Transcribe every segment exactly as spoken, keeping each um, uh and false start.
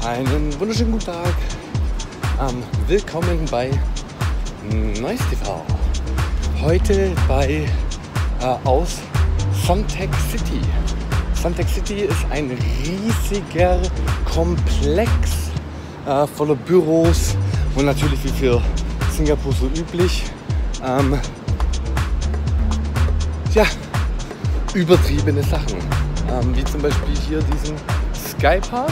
Einen wunderschönen guten Tag. Ähm, willkommen bei Neues T V. Heute bei äh, aus Suntec City. Suntec City ist ein riesiger Komplex äh, voller Büros und natürlich wie für Singapur so üblich, ähm, ja, übertriebene Sachen. Ähm, wie zum Beispiel hier diesen Skypark,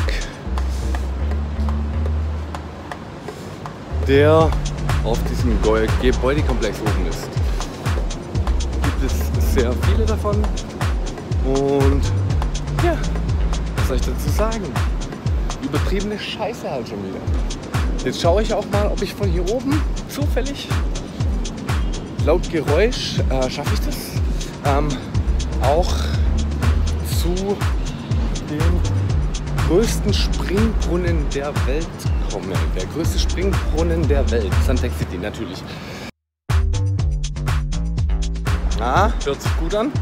der auf diesem Gebäudekomplex oben ist. Gibt es sehr viele davon und ja, was soll ich dazu sagen? Übertriebene Scheiße halt schon wieder. Jetzt schaue ich auch mal, ob ich von hier oben zufällig laut Geräusch, äh, schaffe ich das, ähm, auch zu dem größten Springbrunnen der Welt komme. Der größte Springbrunnen der Welt. Suntec City natürlich. Ah, hört sich gut an.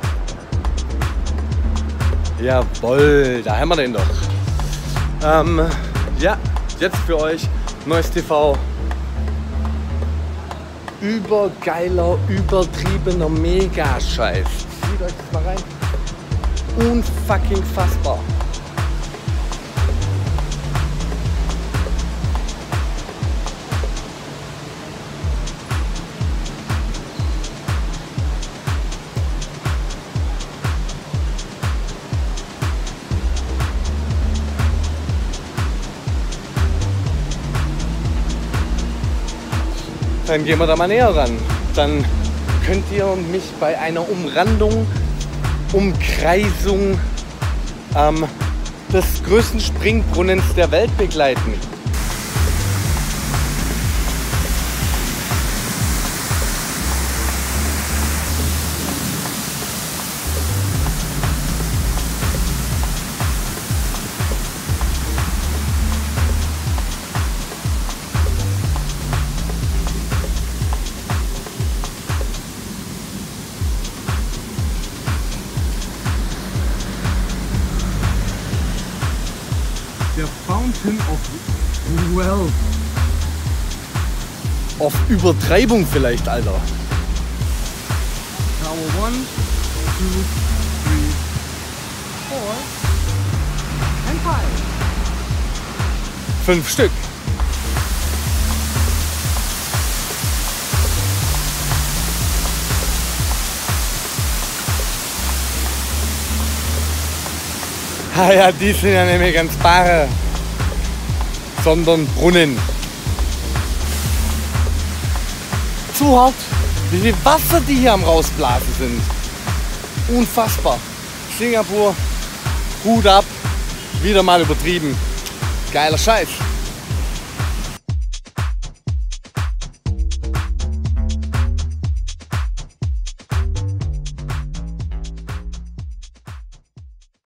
Jawohl, da haben wir den doch. Ähm, ja, jetzt für euch Neues T V. Übergeiler, übertriebener Mega-Scheiß. Zieht euch das mal rein. Unfucking fassbar. Dann gehen wir da mal näher ran. Dann könnt ihr mich bei einer Umrandung, Umkreisung ähm, des größten Springbrunnens der Welt begleiten. Der Fountain of Wealth. Auf Übertreibung vielleicht, Alter. Tower one, two, three, four and five. Fünf Stück. Ah ja, die sind ja nicht mehr ganz Bare, sondern Brunnen. Zu hart, wie viel Wasser die hier am rausblasen sind. Unfassbar. Singapur, Hut ab, wieder mal übertrieben. Geiler Scheiß.